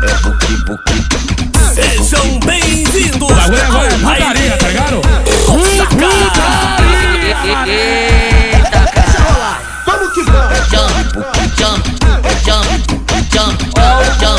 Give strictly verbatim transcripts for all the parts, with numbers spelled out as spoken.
Sejam bem-vindos. O bagulho agora é putaria, tá ligado? Eita, cara. Vamos que vamos. Jump, jump, jump, jump, jump, jump,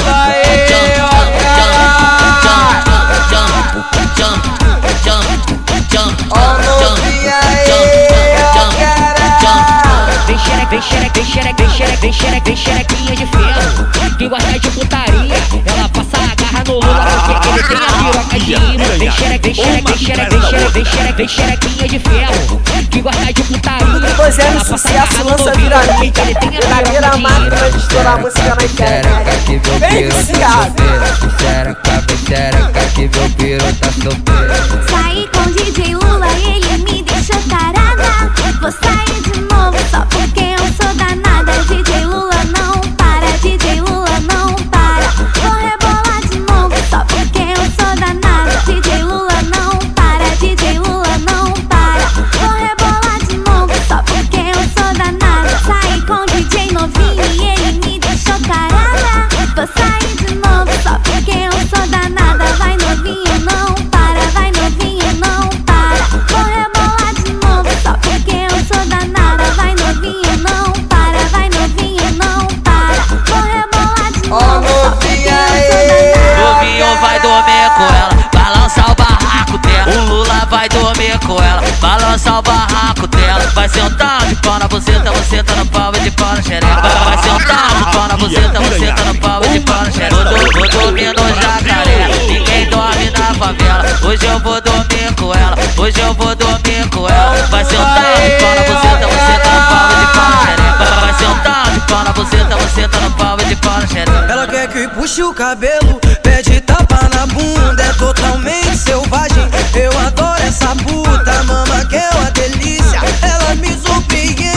Vem xereca, vem xereca, vem xereca, vem xereca, vem xerequinha de ferro. Quem gosta de putaria, ela passa a garra no Lula porque ele tem a piroca de imã. Vem xereca, vem xereca, vem xereca, vem xereca, vem xereca, vem xerequinha de ferro. Quem gosta de putaria, Pois é, ela no passa a garra sucesso no lança novinho vira porque mídia. ele tem a Verdadeira piroca de máquina imã. de estourar a música na internet. Vem viciado. Xereca, vem xereca, que meu piro tá solteiro. Saí com D J Lula e ele me deixou tarada. Vou sair de novo só porque eu sou danada. D J Lula não para, D J Lula não para. Vou rebolar de novo só porque eu sou danada. D J Lula não para, D J Lula não para. Vou rebolar de novo só porque eu sou danada. Saí com D J novinho e ele me deixou tarada. Vou sair de novo só porque eu sou danada. Vai novinho, não para, vai novinho, não para. Vou rebolar de novo só porque eu sou danada. Vai novinho, não para, vai novinho, não para. Vou rebolar de novo só porque eu sou danada. Novinho vai dormir com ela, balançar o barraco dela. O Lula vai dormir com ela, balançar o barraco dela. Vai sentar de pau na buceta, você tá no pau e de pau na xereca. Vai sentar de pau na buceta, você tá no pau e de pau na xereca. Vou dormir no jacaré, ninguém dorme na favela. Hoje eu vou dormir com ela, hoje eu vou dormir com ela. Vai sentar de pau na buceta, você tá no pau e de pau na xereca. Vai sentar de pau na buceta, você tá no pau e de pau na xereca. Ela quer que puxe o cabelo, pede tapa na bunda, é totalmente selvagem. Eu adoro essa puta, mama que é uma delícia. Ela me surpreende.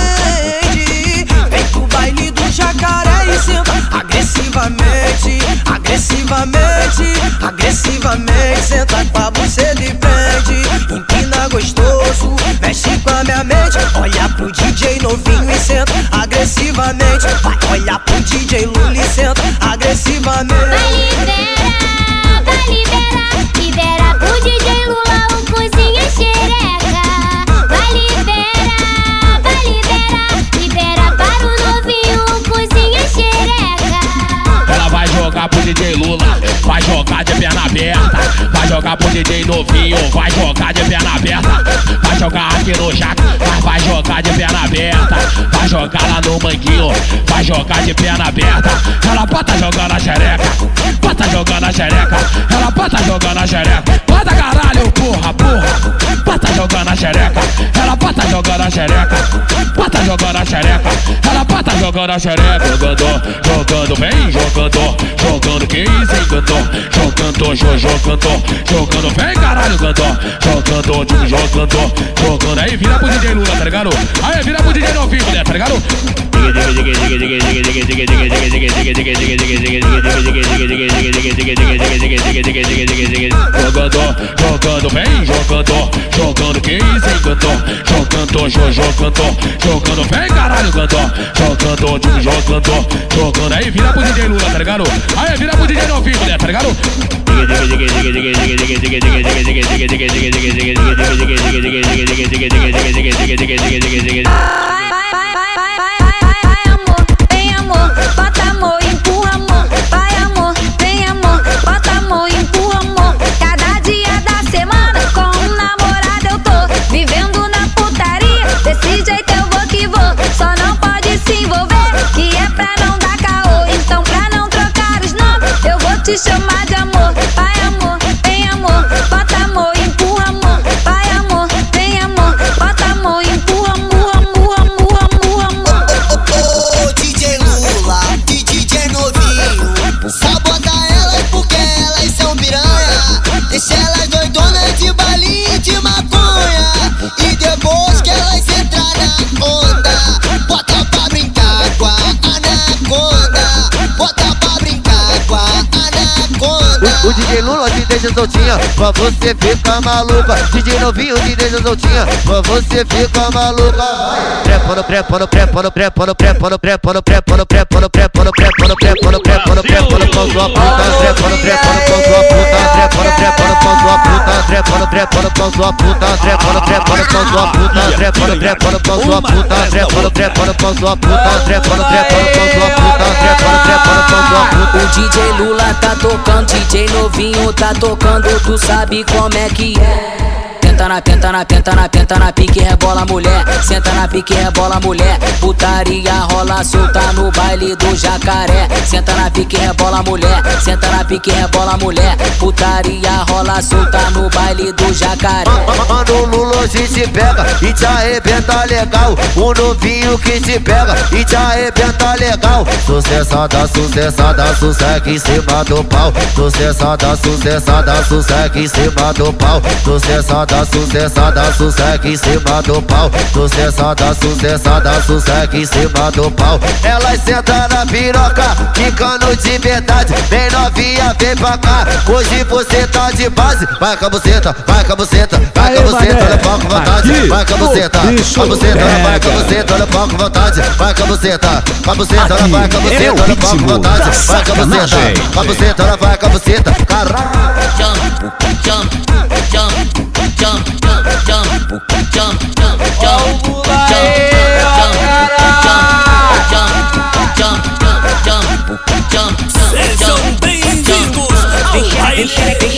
Vem pro baile do jacaré e senta agressivamente, agressivamente, agressivamente. Senta com a buceta e prende, empina gostoso, mexe com a minha mente. Olha pro D J novinho e senta agressivamente. Vai olhar pro D J Lula e senta agressivamente. Vai liberar, vai liberar, libera pro D J Lula o cozinha xereca. Vai liberar, vai liberar, libera para o novinho o cozinha xereca. Ela vai jogar pro D J Lula, vai jogar de perna aberta. Vai jogar pro D J novinho, vai jogar de perna aberta. Vai jogar aqui no jaca, mas vai jogar de perna aberta. Vai jogar lá no manguinho, vai jogar de perna aberta. Ela bota jogando a xereca, bota jogando a xereca. Ela bota jogando a xereca, bota caralho, porra, porra. Bota jogando a xereca, ela bota jogando a xereca, bota jogando a xereca. Ela bota jogando a xereca, jogando, jogando, vem jogando, jogando, que isso encantou, jogando, jogando, jogando, vem caralho, cantou, jogando, jogando, jogando. Aí vira pro D J Lula, tá ligado? Aí vira pro D J novinho, mulher, tá ligado? Jogando, jogando, vem jogando, jogando, que isso encantou, jogando, jogando, jogando, vem caralho, cantou, jogando, jogando, jogando. Aí vira pro D J Lula, tá ligado? Aí vira pro D J novinho, mulher, tá ligado? Vem amor, bota amor, empurra amor. Vai amor, vem amor, bota amor, empurra amor. Cada dia da semana com um namorado eu tô vivendo na putaria. Desse jeito eu vou que vou, só não pode se envolver, que é pra não dar caô. Então pra não trocar os nomes, eu vou te chamar de amor. Vai amor, vem amor, bota amor, empurra amor. Vai amor, vem amor, bota amor, empurra amor, amor, amor, amor, amor. Ô D J Lula e D J novinho, sabota elas porque elas são piranha. Deixa elas doidonas de balinha de maconha. E depois que elas entrar na onda, bota pra brincar com a anaconda. Bota pra brincar com a anaconda. O D J Lula te deixa soltinha, pra você ficar maluca. D J novinho te deixa soltinha, pra você ficar maluca. Prepano, prepano, prepano, prepano, prepano, prepano, prepano, prepano, prepano, prepano, prepano, prepano, prepano, com sua puta. Prepano, prepano, com sua puta. Prepano, prepano, com sua puta. Prepano, prepano, com sua puta. Prepano, prepano, com sua puta. Prepano, prepano, com sua puta. Prepano, prepano, com sua puta. Prepano, prepano, com sua puta. Prepano, prepano, com sua puta. O D J Lula tá tocando, D J novinho tá tocando, tu sabe como é que é. Tenta na, tenta na, tenta na, tenta na pique, rebola mulher. Senta na pique, rebola mulher. Putaria rola solta no baile do Jacaré. Senta na pique, rebola mulher. Senta na pique, rebola mulher. Putaria rola solta no baile do Jacaré. Mano, Lula hoje se pega e te arrebenta legal. O novinho que te pega e te arrebenta legal. Sucessada, sucessada, sucesso em cima do pau. Sucessada, sucessada, sucesso em cima do pau. Sucessada, sucessada, sucesso em cima do pau. Sucessada, sucessada, sucesso em cima do pau. Elas sentam na piroca, ficando de verdade. Vem novinha, vem pra cá, hoje você tá de base. Vai com a buceta, vai com a buceta, vai com a buceta, olha pau com vontade. Vai com a buceta, com a buceta, olha vai com a buceta, olha pau com vontade. Vai com a buceta, com a buceta, olha vai com a buceta, olha pau com vontade. Vai com a buceta, com a buceta, olha vai com a buceta. Caralho. Jump, jump, jump, jump, jump, jump, jump, jump, Sejam bem-vindos ao baile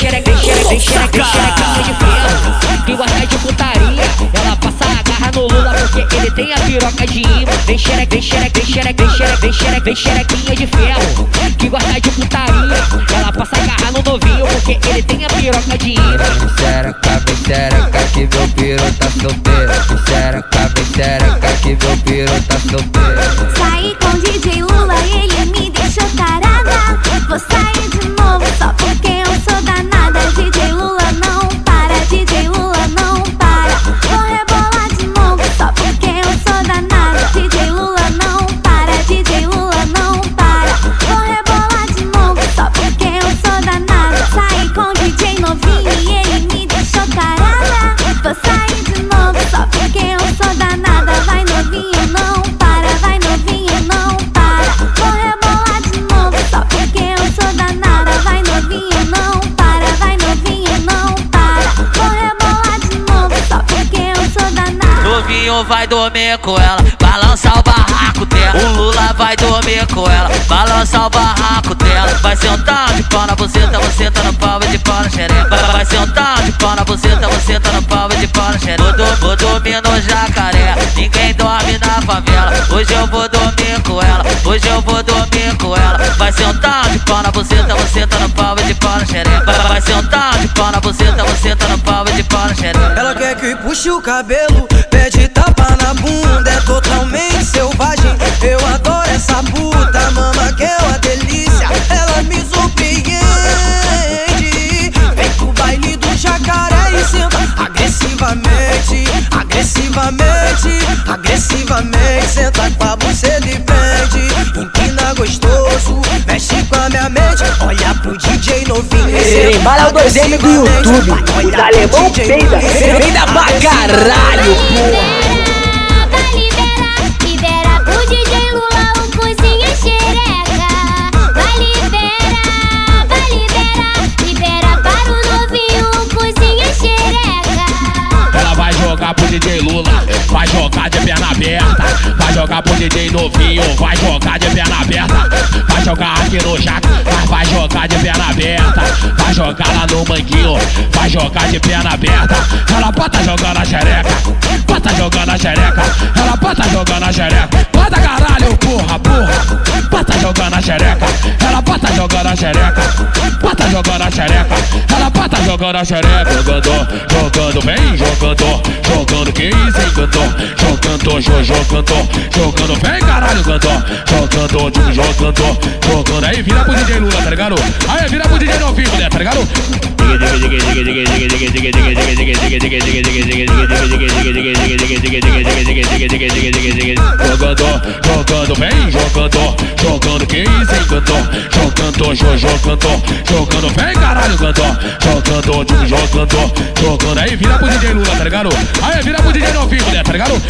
que gosta de putaria, ela passa a garra no Lula porque ele tem a piroca de imã. Vem xereque, vem xereque, vem xereque, vem xereque, vem xereque, vem xerequinha de ferro. Que gosta de putaria, ela passa a garra no novinho porque ele tem a piroca de imã. Xereca, vem xereca que meu piro tá solteiro. Xereca, vem xereca que meu piro tá solteiro. Saí com o D J Lula, ele me deixou tarada. Vou sair de novo só porque eu sou danada. D J Lula não para, D J Lula não para. Vou rebolar de novo só porque eu sou danada. D J Lula não para, D J Lula não para. Vou rebolar de novo só porque eu sou danada. Saí com o D J novinho e ele me deixou tarada. Vou sair de novo só porque eu sou danada. Vai novinho, não para, vai novinho, não para. Vou rebolar de novo só porque eu sou danada. Vai novinho, não para, vai novinho, não para. Vou rebolar de novo só porque eu sou danada. Novinho vai dormir com ela, balança o barraco dela. O Lula vai dormir com ela, balança o barraco dela. Vai sentar de pau na buceta, você tá no pau e de pau na xereca. Vai sentar de pau na buceta, você tá no pau e de pau na xereca. Vou, do, vou dormir no Jacaré, ninguém dorme na favela. Hoje eu vou dormir com ela, hoje eu vou dormir com ela. Vai sentar de pau na buceta, você tá no pau e de pau na xereca. Vai sentar de pau na buceta, você tá no pau e de pau na xereca. Ela quer que puxe o cabelo, pede tapa na bunda, é totalmente selvagem. Eu adoro essa puta, mama que é uma delícia. Ela me surpreende. Vem pro baile do Jacaré e senta agressivamente, agressivamente, agressivamente. Senta com a buceta e prende, empina gostoso, mexe com a minha mente. Olha pro D J novinho, embala o dois M do YouTube, os alemão peida, peida pra caralho, porra. Vai liberar, libera pro D J Lula o cozinha xereca. Vai liberar, vai liberar, libera para o novinho o cozinha xereca. Ela vai jogar pro D J Lula, vai jogar de perna aberta. Vai jogar pro D J novinho, vai jogar de perna aberta. Vai jogar aqui no jaco, mas vai jogar de perna aberta. Vai jogar lá no manguinho, vai jogar de perna aberta. Ela bota jogando a xereca, bota jogando a xereca. Ela bota jogando a xereca, bota caralho, porra, porra. Bota jogando a xereca, ela bota jogando a xereca, bota jogando a xereca. Ela bota jogando a xereca, jogando, jogando, vem jogando, jogando, que isso, hein, cantor. Jogando, jo, jogando, jogando, vem caralho, cantor. Jogando, jogando, jogando. Aí vira pro D J Lula, tá ligado? Aí vira pro D J novinho, mulher, tá ligado? Jogando, jogando, vem jogando, jogando quem se encantou, jogando, jogando, jogando, vem caralho, cantor, jogando, jogando, jogando, aí vira pro D J Lula, tá ligado? Aí vira pro D J Novinho, mulher, tá ligado?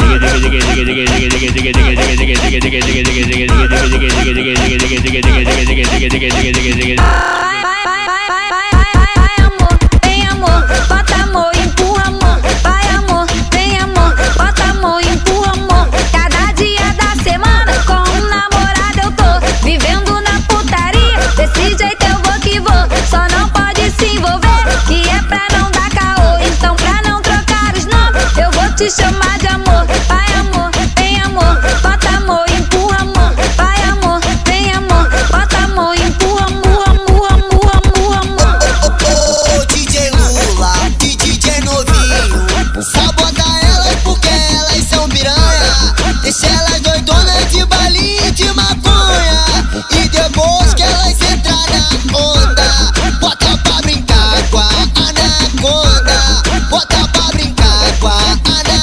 Te chamar de amor, vai amor, vem amor, bota amor, empurra amor, vai amor, vem amor, bota amor, empurra amor, amor, amor, amor, amor. Ô D J Lula e D J Novinho, sabota elas porque elas são piranha, deixa elas doidonas de balinha de maconha, e depois que elas entrar na onda, bota pra brincar com a anaconda, bota pra brincar com a anaconda.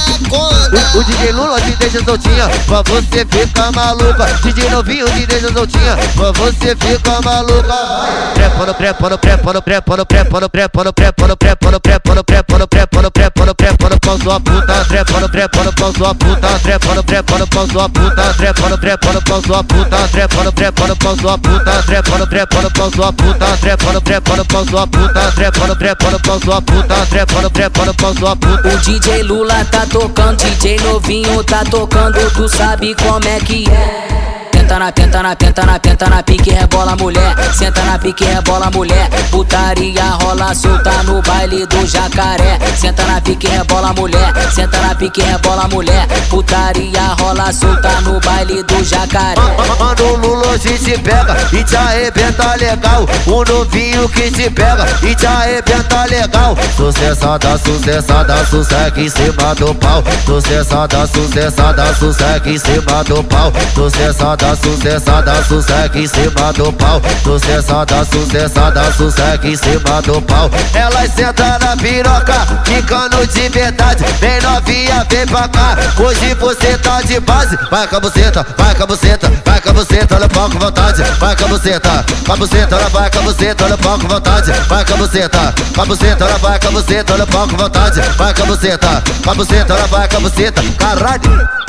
O D J Lula te deixa soltinha, pra você ficar maluca. D J Novinho te deixa soltinha, pra você ficar maluca. Prepano, prepano, prepano, prepano, prepano, prepano, prepano, prepano, prepano, prepano, prepano, prepano, prepano, pão sua puta. Prepano, prepano, pão sua puta. Prepano, prepano, pão sua puta. Prepano, prepano, pão sua puta. Prepano, prepano, pão sua puta. Prepano, prepano, pão sua puta. Prepano, prepano, pão sua puta. Prepano, prepano, pão sua puta. Prepano, prepano, pão sua puta. O D J Lula tá tocando, D J Novinho tá tocando, tu sabe como é que é. Tenta na, tenta na, tenta na, tenta na pique, rebola mulher. Senta na pique, rebola mulher. Putaria rola solta no baile do jacaré. Senta na pique, rebola mulher. Senta na pique, rebola mulher. Putaria rola solta no baile do jacaré. Mano, o Lula hoje te pega e te arrebenta legal. O novinho que te pega e te arrebenta legal. Sucessada, sucessada, sucesso em cima do pau. Sucessada, sucessada, sucesso em cima do pau. Sucessada, sucessada, sucesso em cima do pau. Sucessada, sucessada, sucesso em cima do pau. Elas sentam na piroca, ficando de verdade. Vem novinha, vem pra cá, hoje você tá de base. Vai com a buceta, vai com a buceta, vai com a buceta, olha pau com vontade. Vai com a buceta, com a buceta, ela vai com a buceta, olha pau com vontade. Vai com a buceta, com a buceta, ela vai com a buceta, olha pau com vontade. Vai com a buceta, com a buceta, ela vai com a buceta, caralho.